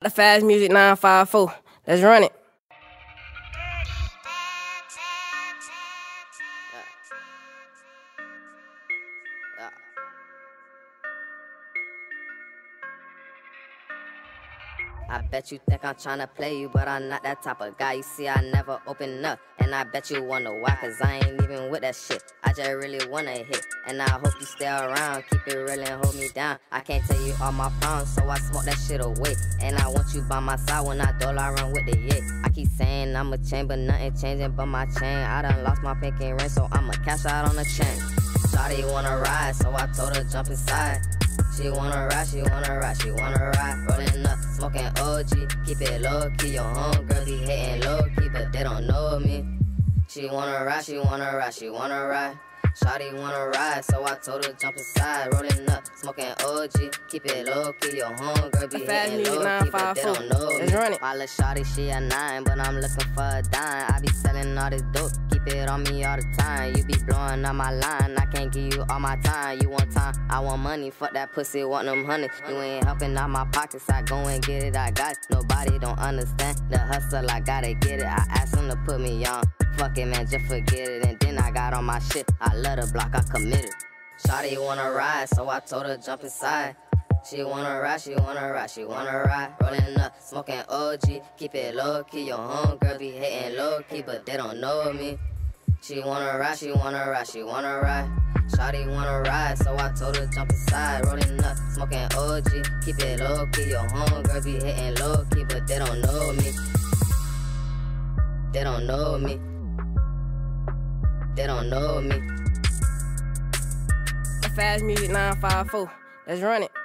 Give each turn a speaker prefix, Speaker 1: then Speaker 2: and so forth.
Speaker 1: The Fast Music 954. Let's run it.
Speaker 2: I bet you think I'm tryna play you, but I'm not that type of guy. You see, I never open up, and I bet you wonder why, cause I ain't even with that shit. I just really wanna hit, and I hope you stay around, keep it real and hold me down. I can't tell you all my problems, so I smoke that shit away. And I want you by my side when I dole, I run with the yay. I keep saying I'ma change, but nothing changing but my chain. I done lost my pinky ring, so I'ma cash out on the chain. Shawty wanna ride, so I told her jump inside. She wanna ride, she wanna ride, she wanna ride. Rolling up, smoking OG, keep it low key. Your homegirl be hating low key, but they don't know me. She wanna ride, she wanna ride, she wanna ride. Shawty wanna ride, so I told her jump inside. Rolling up, smoking OG, keep it low key. Your homegirl be hating low key, but they don't know me. My little shawty, she a 9, but I'm looking for a dime. I be selling all this dope, keep it on me all the time. You be blowing up my line, I can't give you all my time. You want time, I want money, fuck that pussy, want them honey. You ain't helping out my pockets, I go and get it, I got it. Nobody don't understand the hustle, I gotta get it. I asked him to put me on. Fuck it, man, just forget it. And then I got on my shit. I love the block, I committed. Shawty wanna ride, so I told her jump inside. She wanna ride, she wanna ride, she wanna ride. Rolling up, smoking OG, keep it low key. Your homegirl be hating low key, but they don't know me. She wanna ride, she wanna ride, she wanna ride. Shawty wanna ride, so I told her jump inside. Rolling up, smoking OG, keep it low key. Your homegirl be hating low key, but they don't know me. They don't know me. They don't know me.
Speaker 1: The Fast Music 954. Let's run it.